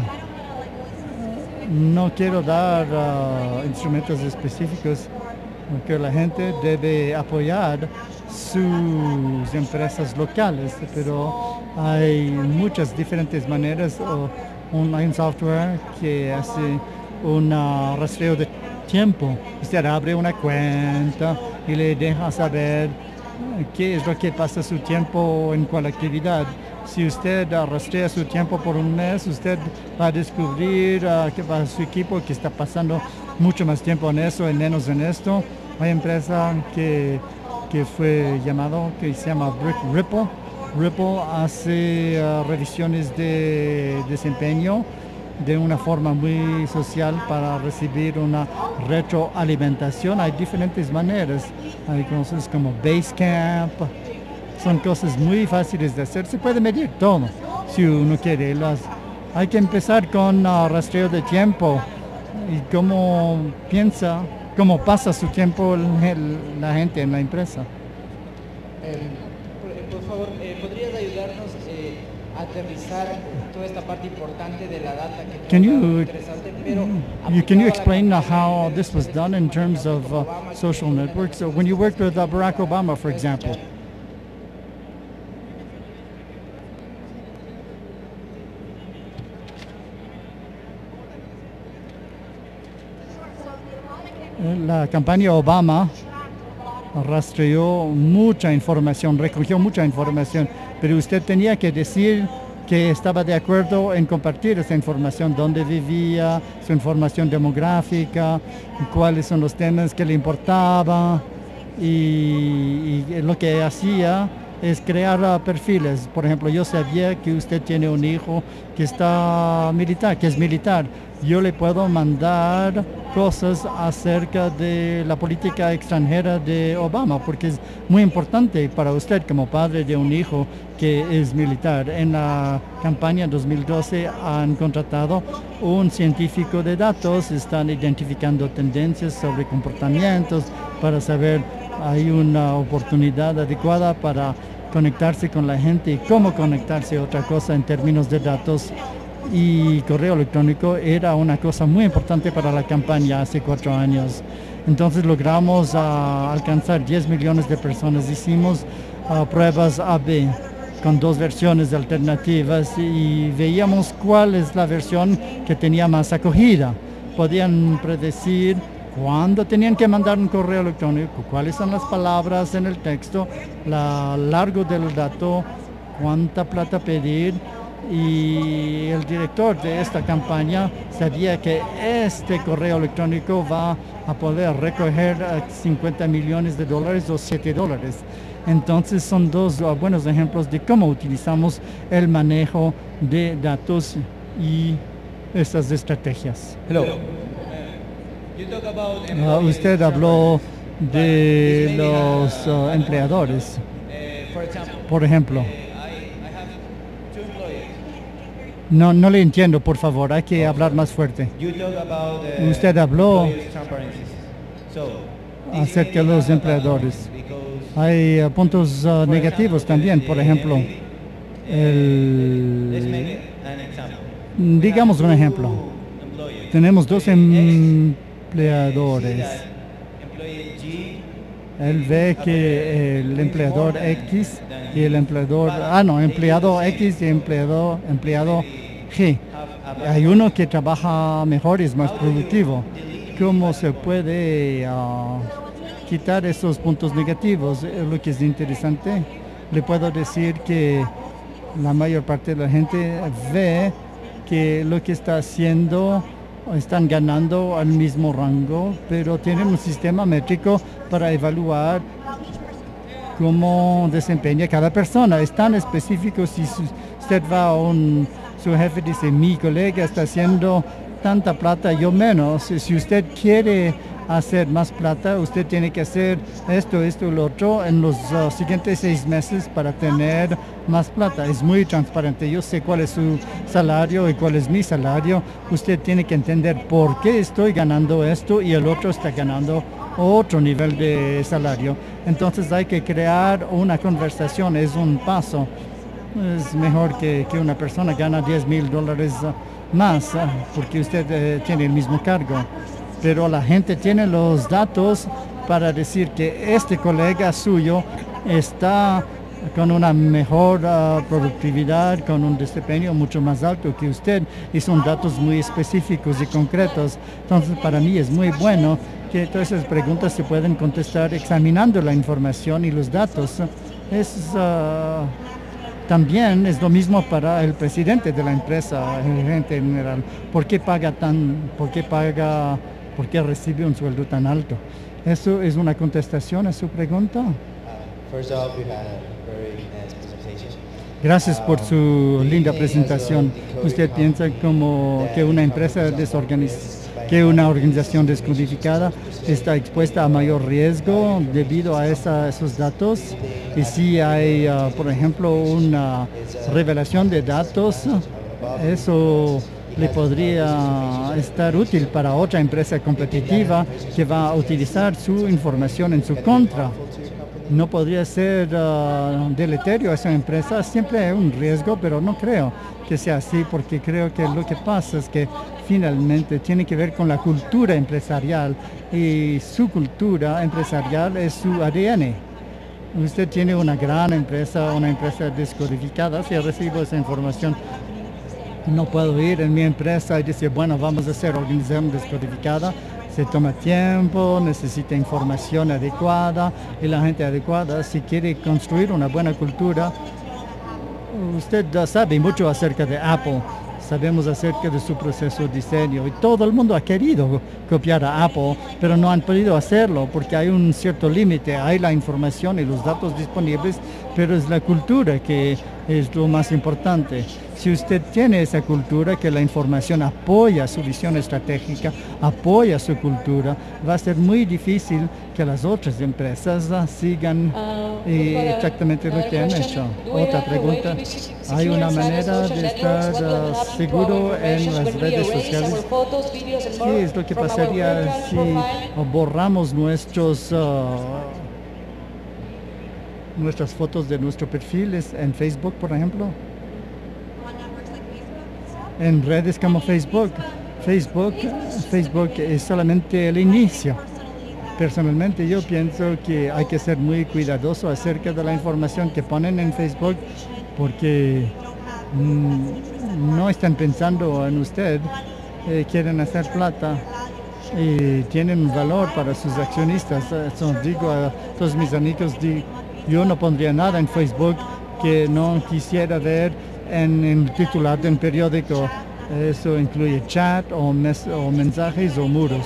No quiero dar instrumentos específicos, porque la gente debe apoyar sus empresas locales, pero hay muchas diferentes maneras. Hay un software que hace un rastreo de tiempo. Usted abre una cuenta y le deja saber qué es lo que pasa su tiempo en cuál actividad. Si usted rastrea su tiempo por un mes, usted va a descubrir que va su equipo que está pasando mucho más tiempo en eso y menos en esto. Hay empresa que fue llamado, que se llama Ripple. Ripple hace revisiones de desempeño de una forma muy social para recibir una retroalimentación. Hay diferentes maneras. Hay cosas como Basecamp. Son cosas muy fáciles de hacer. Se puede medir todo si uno quiere. Hay que empezar con rastreo de tiempo y cómo pasa su tiempo la gente en la empresa. Por favor, ¿podrías ayudarnos a aterrizar toda esta parte importante de la data que Can you explain how this was done in terms of social networks? So when you worked with Barack Obama, for example. La campaña Obama rastreó mucha información, recogió mucha información, pero usted tenía que decir que estaba de acuerdo en compartir esa información, dónde vivía, su información demográfica, cuáles son los temas que le importaba, y lo que hacía es crear perfiles. Por ejemplo, yo sabía que usted tiene un hijo que es militar. Yo le puedo mandar cosas acerca de la política extranjera de Obama, porque es muy importante para usted como padre de un hijo que es militar. En la campaña 2012 han contratado un científico de datos, están identificando tendencias sobre comportamientos para saber hay una oportunidad adecuada para conectarse con la gente y cómo conectarse. Otra cosa en términos de datos y correo electrónico era una cosa muy importante para la campaña hace 4 años. Entonces logramos alcanzar 10 millones de personas. Hicimos pruebas A/B con 2 versiones alternativas y veíamos cuál es la versión que tenía más acogida. Podían predecir cuándo tenían que mandar un correo electrónico, cuáles son las palabras en el texto, la largo del dato, cuánta plata pedir y el director de esta campaña sabía que este correo electrónico va a poder recoger $50 millones o $7. Entonces son dos buenos ejemplos de cómo utilizamos el manejo de datos y estas estrategias. Hello. Usted habló de los empleadores. Por ejemplo. No le entiendo, por favor, hay que hablar más fuerte. Usted habló acerca de los empleadores. Hay puntos negativos también, por ejemplo, digamos un ejemplo. Tenemos dos empleadores. Él ve que el empleador X y el empleador, empleado X y empleado G. Hay uno que trabaja mejor y es más productivo. ¿Cómo se puede quitar esos puntos negativos? Lo que es interesante, le puedo decir que la mayor parte de la gente ve que lo que está haciendo están ganando al mismo rango, pero tienen un sistema métrico para evaluar cómo desempeña cada persona. Es tan específico. Si usted va a su jefe dice, mi colega está haciendo tanta plata, yo menos. Si usted quiere hacer más plata, usted tiene que hacer esto y lo otro en los siguientes 6 meses para tener más plata. Es muy transparente. Yo sé cuál es su salario y cuál es mi salario. Usted tiene que entender por qué estoy ganando esto y el otro está ganando otro nivel de salario. Entonces hay que crear una conversación, es un paso. Es mejor que una persona gana $10,000 más porque usted tiene el mismo cargo. Pero la gente tiene los datos para decir que este colega suyo está con una mejor productividad, con un desempeño mucho más alto que usted, y son datos muy específicos y concretos. Entonces, para mí es muy bueno que todas esas preguntas se pueden contestar examinando la información y los datos. También es lo mismo para el presidente de la empresa, el gerente general. ¿Por qué recibe un sueldo tan alto? ¿Eso es una contestación a su pregunta? Gracias por su linda presentación. ¿Usted piensa como que una empresa que una organización descodificada está expuesta a mayor riesgo debido a esos datos? Y si hay, por ejemplo, una revelación de datos, eso le podría estar útil para otra empresa competitiva que va a utilizar su información en su contra. No podría ser deleterio a esa empresa. Siempre hay un riesgo, pero no creo que sea así, porque creo que lo que pasa es que finalmente tiene que ver con la cultura empresarial, y su cultura empresarial es su ADN. Usted tiene una gran empresa, una empresa descodificada. Si recibo esa información, no puedo ir en mi empresa y decir, bueno, vamos a hacer organización descodificada. Se toma tiempo, necesita información adecuada, y la gente adecuada, si quiere construir una buena cultura. Usted sabe mucho acerca de Apple. Sabemos acerca de su proceso de diseño, y todo el mundo ha querido copiar a Apple, pero no han podido hacerlo porque hay un cierto límite. Hay la información y los datos disponibles, pero es la cultura que es lo más importante. Si usted tiene esa cultura, que la información apoya su visión estratégica, apoya su cultura, va a ser muy difícil que las otras empresas sigan exactamente lo que han hecho. Otra pregunta, ¿hay una manera de estar seguro en las redes sociales? ¿Qué es lo que pasaría si borramos nuestras fotos de nuestros perfiles en Facebook, por ejemplo? En redes como Facebook es solamente el inicio. Personalmente yo pienso que hay que ser muy cuidadoso acerca de la información que ponen en Facebook, porque no están pensando en usted, quieren hacer plata y tienen un valor para sus accionistas. Digo a todos mis amigos, yo no pondría nada en Facebook que no quisiera ver en el titular de un periódico. Eso incluye chat o mensajes o muros.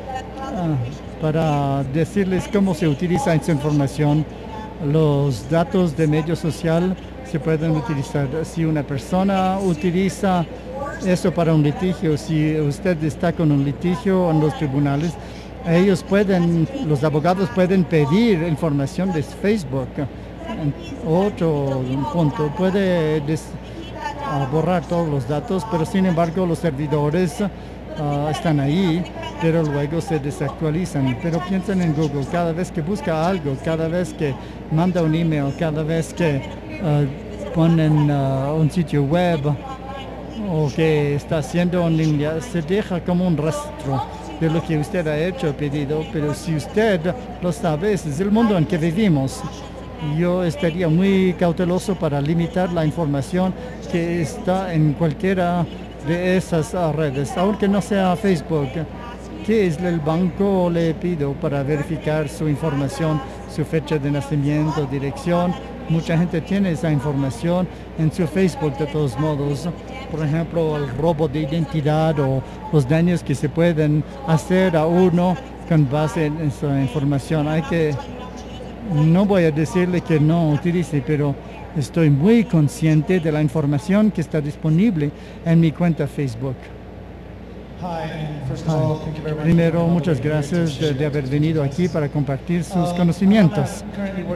Para decirles cómo se utiliza esa información, los datos de medio social se pueden utilizar. Si una persona utiliza eso para un litigio, si usted está con un litigio en los tribunales, los abogados pueden pedir información de Facebook. Otro punto, puede borrar todos los datos, pero sin embargo los servidores están ahí, pero luego se desactualizan. Pero piensen en Google, cada vez que busca algo, cada vez que manda un email, cada vez que ponen un sitio web o que está haciendo en línea, se deja como un rastro de lo que usted ha hecho, pedido. Pero si usted lo sabe, ese es el mundo en que vivimos. Yo estaría muy cauteloso para limitar la información que está en cualquiera de esas redes, aunque no sea Facebook. ¿Qué es el banco le pido para verificar su información, su fecha de nacimiento, dirección? Mucha gente tiene esa información en su Facebook de todos modos. Por ejemplo, el robo de identidad o los daños que se pueden hacer a uno con base en esa información. No voy a decirle que no utilice, pero estoy muy consciente de la información que está disponible en mi cuenta Facebook. Primero, muchas gracias de haber venido aquí para compartir sus conocimientos.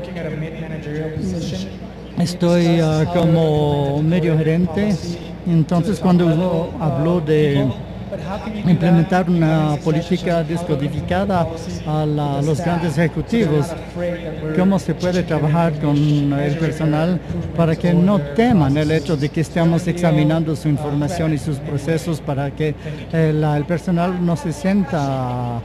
Estoy como medio gerente, entonces cuando habló de implementar una política descodificada a los grandes ejecutivos, cómo se puede trabajar con el personal para que no teman el hecho de que estamos examinando su información y sus procesos, para que el personal no se sienta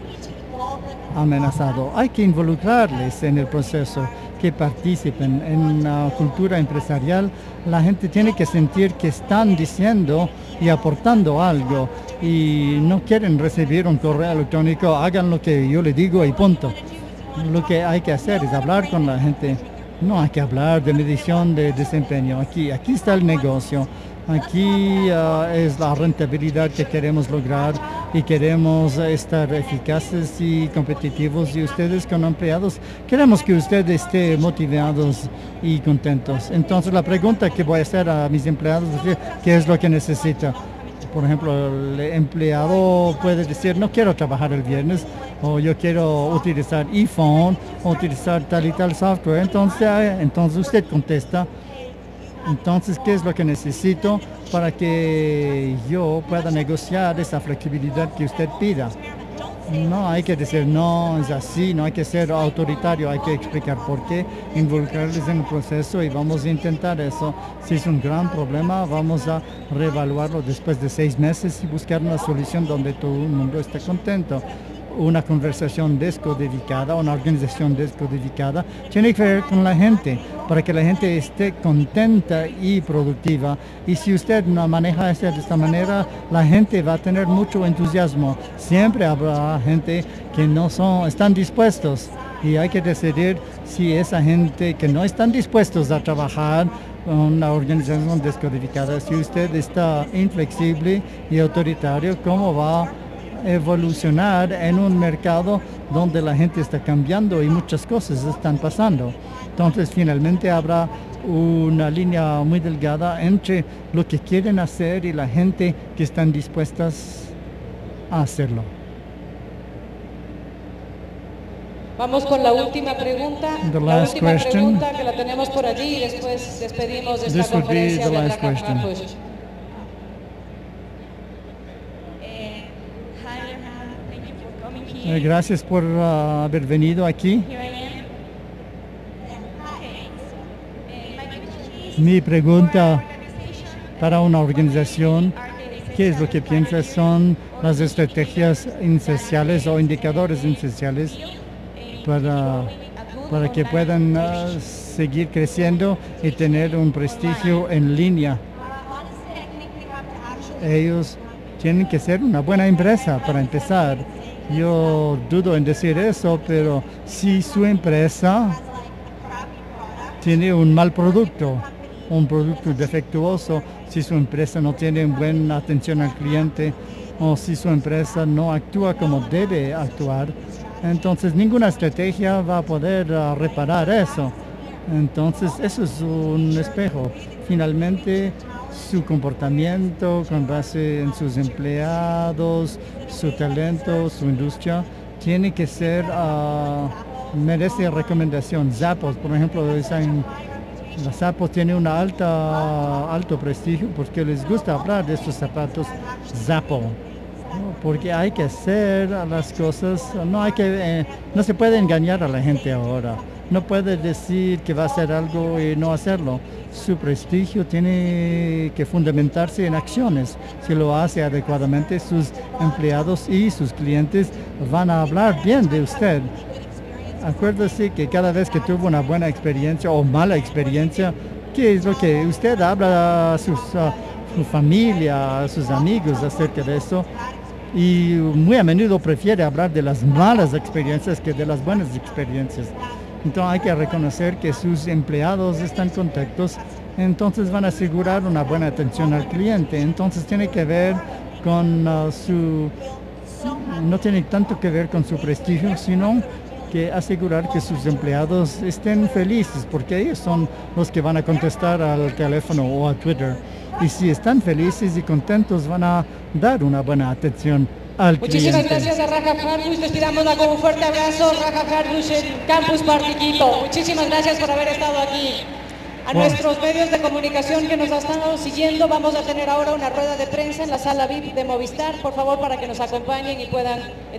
amenazado. Hay que involucrarles en el proceso, que participen en la cultura empresarial. La gente tiene que sentir que están diciendo y aportando algo, y no quieren recibir un correo electrónico, hagan lo que yo les digo y punto. Lo que hay que hacer es hablar con la gente. No hay que hablar de medición de desempeño. Aquí está el negocio. Aquí es la rentabilidad que queremos lograr, y queremos estar eficaces y competitivos, y ustedes como empleados queremos que ustedes estén motivados y contentos. Entonces la pregunta que voy a hacer a mis empleados es: ¿qué es lo que necesita? Por ejemplo, el empleado puede decir: no quiero trabajar el viernes, o yo quiero utilizar iPhone, o utilizar tal y tal software. Entonces usted contesta: entonces, ¿qué es lo que necesito para que yo pueda negociar esa flexibilidad que usted pida? No hay que decir no, es así, no hay que ser autoritario, hay que explicar por qué, involucrarles en el proceso, y vamos a intentar eso. Si es un gran problema, vamos a reevaluarlo después de 6 meses y buscar una solución donde todo el mundo esté contento. Una conversación descodificada, una organización descodificada, tiene que ver con la gente, para que la gente esté contenta y productiva. Y si usted no maneja eso de esta manera, la gente va a tener mucho entusiasmo. Siempre habrá gente que no están dispuestos, y hay que decidir si esa gente que no están dispuestos a trabajar con una organización descodificada, si usted está inflexible y autoritario, ¿cómo va a evolucionar en un mercado donde la gente está cambiando y muchas cosas están pasando? Entonces finalmente habrá una línea muy delgada entre lo que quieren hacer y la gente que están dispuestas a hacerlo. Vamos con la última pregunta. La última pregunta, que la tenemos por allí, y después despedimos de esta conferencia de Atlanta. Gracias por haber venido aquí. Mi pregunta para una organización: ¿qué es lo que piensas son las estrategias esenciales o indicadores esenciales para que puedan seguir creciendo y tener un prestigio en línea? Ellos tienen que ser una buena empresa para empezar. Yo dudo en decir eso, pero si su empresa tiene un mal producto un producto defectuoso, si su empresa no tiene buena atención al cliente o si su empresa no actúa como debe actuar. Entonces ninguna estrategia va a poder reparar eso. Entonces eso es un espejo. Finalmente su comportamiento con base en sus empleados, su talento, su industria, tiene que ser, merece recomendación. Zappos, por ejemplo, los Zappos tiene un alto prestigio porque les gusta hablar de estos zapatos Zappo. Porque hay que hacer las cosas, no se puede engañar a la gente ahora. No puede decir que va a hacer algo y no hacerlo. Su prestigio tiene que fundamentarse en acciones. Si lo hace adecuadamente, sus empleados y sus clientes van a hablar bien de usted. Acuérdese que cada vez que tuvo una buena experiencia o mala experiencia, ¿qué es lo que usted habla a su familia, a sus amigos acerca de eso? Y muy a menudo prefiere hablar de las malas experiencias que de las buenas experiencias. Entonces hay que reconocer que sus empleados están contentos, entonces van a asegurar una buena atención al cliente. Entonces tiene que ver con no tiene tanto que ver con su prestigio, sino que asegurar que sus empleados estén felices, porque ellos son los que van a contestar al teléfono o a Twitter. Y si están felices y contentos, van a dar una buena atención al Muchísimas cliente. gracias a Raja Harbush. Despidámosla con un fuerte abrazo. Raja Harbush en Campus Party Quito. Muchísimas gracias por haber estado aquí. A nuestros medios de comunicación que nos han estado siguiendo, vamos a tener ahora una rueda de prensa en la sala VIP de Movistar. Por favor, para que nos acompañen y puedan